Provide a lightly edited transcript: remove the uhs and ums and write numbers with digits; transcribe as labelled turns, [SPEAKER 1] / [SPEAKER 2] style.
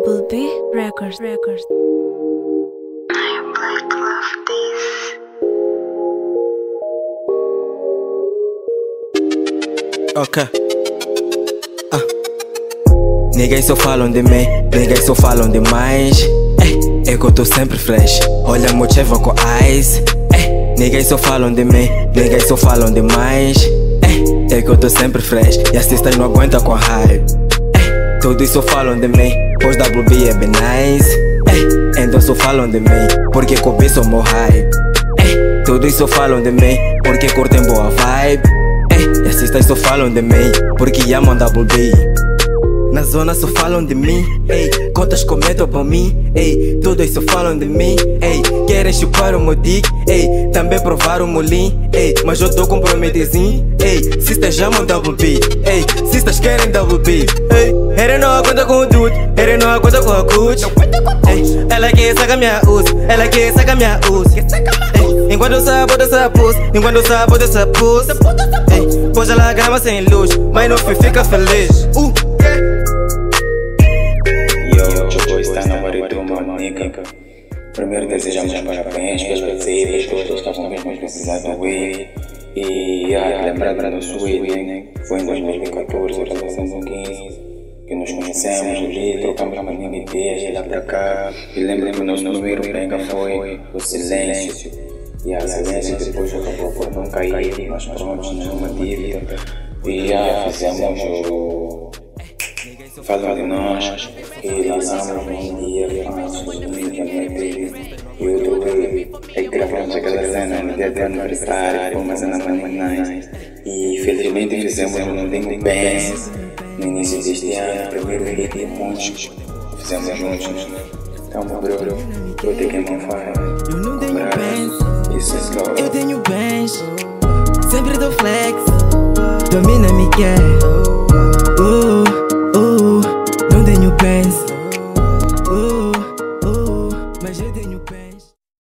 [SPEAKER 1] Double B Records.
[SPEAKER 2] Ok. Ninguém só falam de mim, ninguém só falam demais. É que eu tô sempre fresh. Olha meu cheva com eyes. Ninguém só falam de mim, ninguém só falam demais. É que eu tô sempre fresh e as sisters não aguentam com a hype. Todos só falam de mim, pois WB é bem nice. Então só falam de mim, porque cobi sou meu hype. Todos só falam de mim, porque curtem boa vibe. E as sisters só falam de mim, porque amam WB. Na zona só falam de mim, contas comentam pra mim, todos só falam de mim, querem chupar o meu dick, também provar o meu lean, mas eu tô comprometizinho, sisters amam WB, sisters querem WB, ele não aguenta com o dude, ele não aguenta com a Gucci, ela quer sacar minha uso, ela quer sacar minha uso, enquanto eu sapo dessa pus, enquanto eu sapo dessa pus, pois ela grama sem luz, mas no fim fica feliz.
[SPEAKER 3] Está na mariduma, manica. Primeiro desejamos parabéns pelas séries, todos estavam mesmo precisando do Wave. E lembrar do Sweden, foi em 2014 ou 2015 que nos conhecemos ali, trocamos uma linha de ideias de lá para cá. E lembro que o nosso primeiro pega foi o Silêncio. E a Silêncio depois acabou por não cair, mas pronto, nenhuma dívida. E fizemos o Falam de Nós e lançamos um dia e outro dia gravamos aquela cena no dia do aniversário, foi uma cena muito nice. E felizmente fizemos um Dingo Bands no início deste ano, primeiro hit de muitos fizemos juntos. Então, bro, eu tenho que fire. Isso é slow.
[SPEAKER 2] Eu tenho bands, sempre dou flex, domina me quer.